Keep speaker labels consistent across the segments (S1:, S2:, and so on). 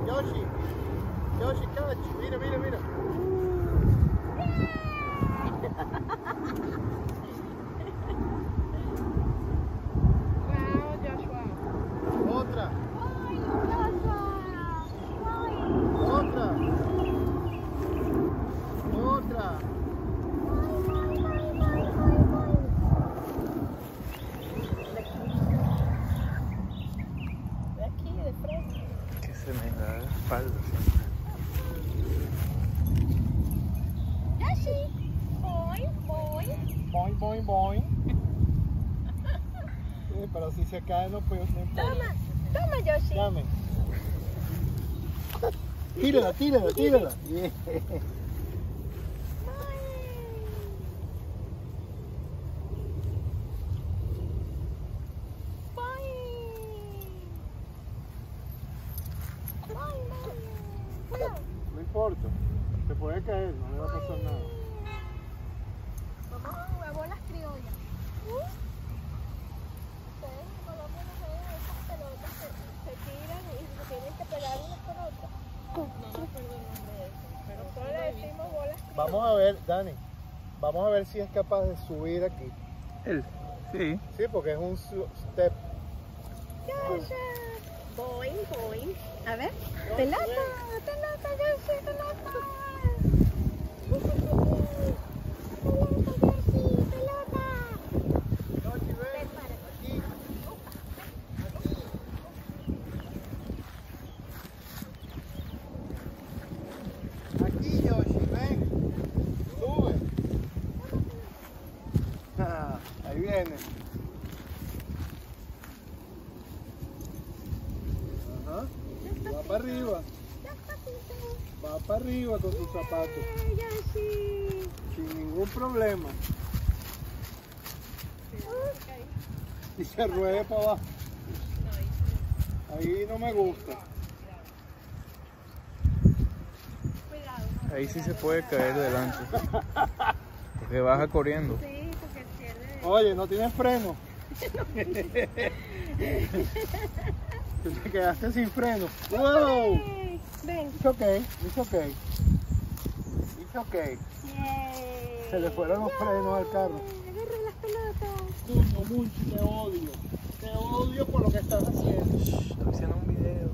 S1: Yoshi. Yoshi, catch. Mira, mira, mira.
S2: Wow, Joshua.
S1: Otra.
S3: Ay, Joshua. Ay.
S1: Otra. Otra.
S2: De aquí, de frente.
S4: Que se me da la espalda.
S3: Yoshi. Boing, boing.
S1: Boing, boing, boing. Sí, pero si se cae no puedo. No importa.
S3: Toma, Yoshi.
S1: Dame. Tírala, tírala, tírala. Yeah. No importa. Se puede caer, no le va a pasar nada.
S3: Vamos a jugar bolas criollas. Ustedes en Colombia no juegan esas pelotas que se tiran y se tienen que pegar unas con otras.
S2: No me acuerdo el nombre de eso. Pero
S3: Nosotros le decimos bolas criollas.
S1: Vamos a ver, Dani. Vamos a ver si es capaz de subir aquí.
S4: Él, sí.
S1: Sí, porque es un step.
S3: Boing, boing. A ver. Pelota, pelota, Yoshi, pelota. Pelota, Yoshi, pelota.
S1: Yoshi, ven.
S3: Ven, para.
S1: Aquí. Aquí, Yoshi, ven. Sube. Ah, ahí viene. Ajá. Va para arriba. Va para arriba con sus zapatos.
S3: Ay, Yoshi.
S1: Sin ningún problema. Y se ruede para abajo. Ahí no me gusta.
S3: Cuidado.
S4: Ahí sí se puede caer delante. Porque baja corriendo.
S3: Sí, porque pierde.
S1: Oye, no tienes freno. Te quedaste sin freno. ¡Wow!
S3: Ven.
S1: It's okay, it's okay. It's okay.
S3: Yay.
S1: Se le fueron los frenos al carro.
S3: Agarra las pelotas.
S1: Coño, Munchi, te odio. Te odio por lo que estás haciendo.
S4: Estoy haciendo un video.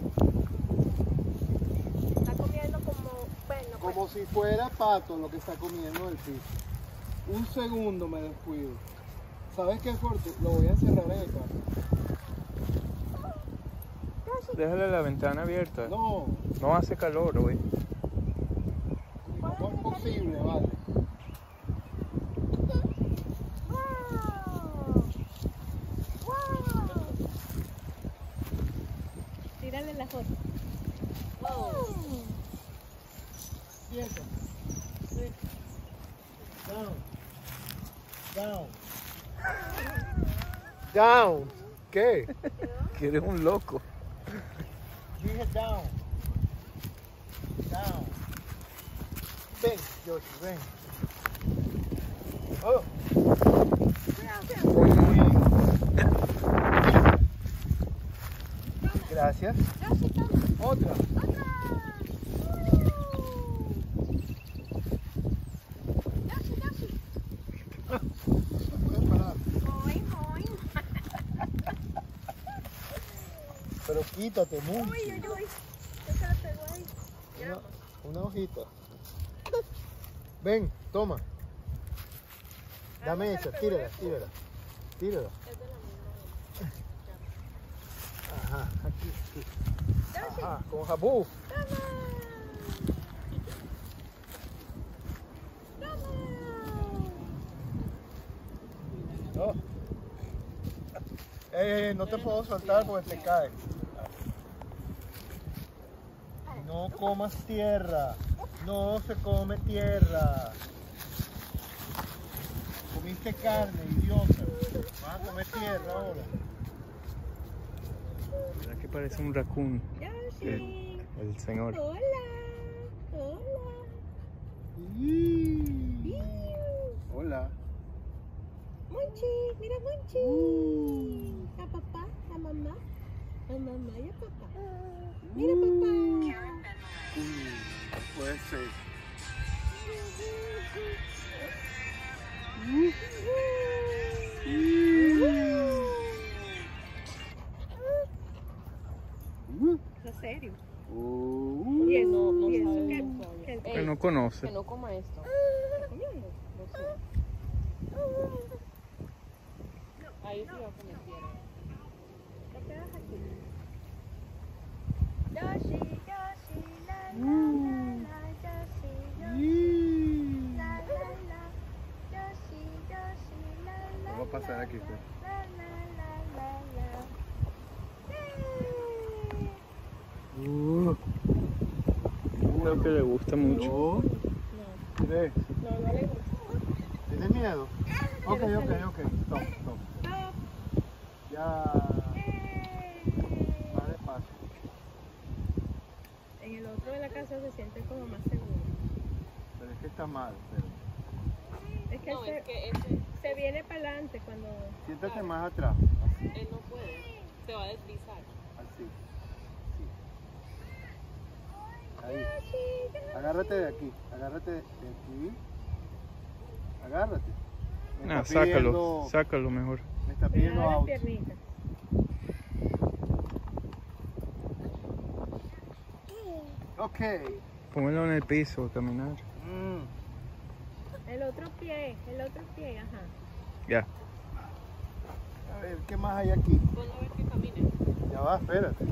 S3: Está comiendo como, bueno,
S1: Como si fuera pato lo que está comiendo el piso. Un segundo me descuido. ¿Sabes qué, Forte? Lo voy a encerrar en el carro.
S4: Déjale la ventana abierta.
S1: No,
S4: No hace calor hoy.
S1: no es posible, vale.
S3: Wow. Wow. Tírale la foto.
S1: Cierto. Sí. Down. Down. Down. ¿Qué?
S4: Que eres un loco.
S1: Dije down. Down. Ven, Yoshi, ven. Oh. Muy bien. Gracias.
S3: Yoshi, toma.
S1: Otra.
S3: Otra. Yoshi, Yoshi.
S1: Se puede parar.
S3: Boing, boing.
S1: Pero quítate mucho.
S3: Uy, uy, uy. ¿Qué se le pegó ahí?
S1: Una hojita. Ven, toma. Dame esa, tírala, tírala. Tírala.
S2: es de la misma.
S1: Ajá, aquí, aquí.
S3: Yoshi,
S1: Ajá, con jabú.
S3: toma. Toma.
S1: Oh. No te puedo soltar porque te caes. No comas tierra. No se come tierra. Comiste carne, idiota. Vas a comer tierra ahora.
S4: ¿Verdad que parece un raccoon?
S3: Yoshi.
S4: El señor.
S3: Hola. Hola.
S1: Y-
S3: Iu.
S1: Hola.
S3: Monchi, mira Monchi. A papá, a mamá y a papá. Mira papá. serio.
S1: Uh,
S3: Y eso,
S2: No, no
S3: y eso
S2: sabe
S3: que,
S2: todavía.
S3: que el
S4: Que no conoce.
S2: Que no coma esto.
S3: está comiendo.
S2: No sé. Ahí sí va a comer tierra.
S3: Lo quedas aquí. Yoshi, Yoshi, la la la la, Yoshi, Yoshi, la la la, Yoshi, Yoshi, la la.
S1: Vamos a pasar aquí, pues.
S3: La la la la la.
S4: Creo que le gusta mucho.
S1: No. ¿Crees?
S2: No, no le gusta.
S1: ¿Tienes miedo? Ok. Stop. Ya. Va despacio.
S3: En el otro de la casa se siente como más seguro.
S1: Pero es que está mal. Pero...
S3: Es que,
S2: No,
S3: se,
S2: es que ese,
S3: se viene para adelante cuando...
S1: Siéntate más atrás. Así.
S2: él no puede. Se va a deslizar.
S1: Así. Ahí. Agárrate de aquí. Agárrate de aquí. Agárrate. Me
S4: Nah,
S1: está
S4: sácalo.
S1: pidiendo-
S4: Sácalo mejor.
S1: Me está pidiendo
S3: Cuidado las
S1: out.
S3: piernitas.
S1: Ok.
S4: Póngalo en el piso a caminar.
S3: El otro pie, ajá.
S4: Ya.
S1: A ver, ¿qué más hay aquí?
S2: Ponlo a ver que camine.
S1: Ya va, espérate.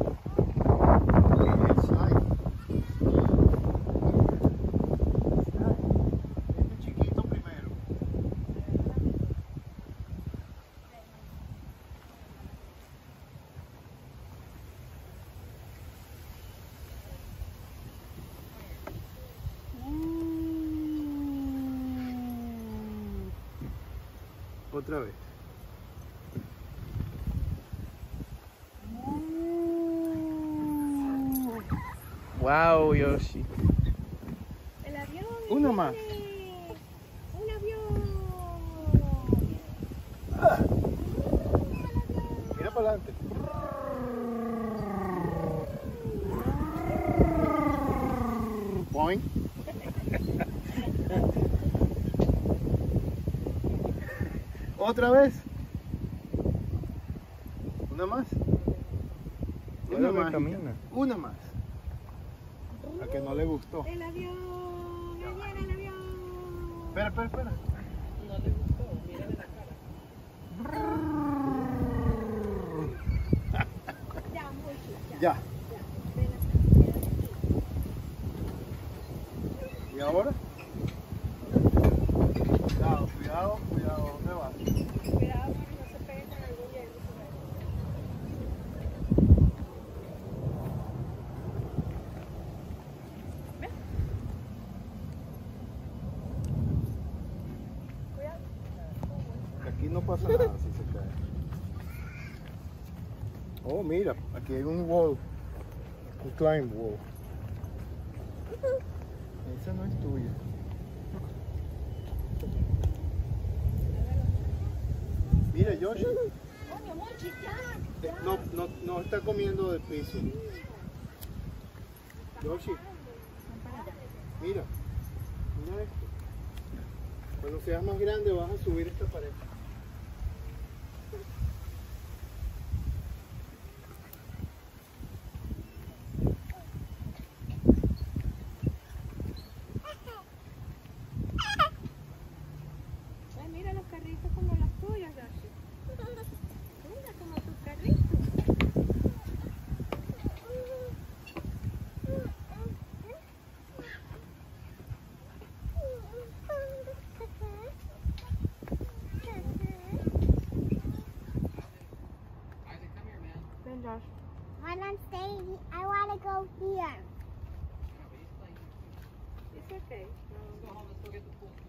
S1: Este chiquito primero. Otra vez.
S4: Wow, Yoshi.
S3: El avión.
S1: Uno más.
S3: viene. Un avión.
S1: Mira para adelante. Point. Otra vez. Una más. Una
S4: Mira que
S1: más.
S4: camina.
S1: Una más. A que no le gustó.
S3: El avión. Ahí viene el avión.
S1: Espera.
S2: No le gustó. Mírale la cara.
S3: Ya, mucho.
S1: Ya. ¿Y ahora? Cuidado. ¿Dónde vas?
S3: Cuidado porque no se pegue con algún hielo. Cuidado.
S1: Aquí no pasa nada si se cae. Oh, mira, aquí hay un wall. Un climb wall. Esa no es tuya. Mira, Yoshi.
S3: Coño, Monchi, ya.
S1: No está comiendo del piso. Yoshi. Mira esto. Cuando seas más grande vas a subir esta pared.
S3: Ay, mira los carritos como los tuyos, Yoshi. Mira como tus carritos. Ven, Josh.
S5: When I'm staying, I want to go here.
S3: It's okay. No, no.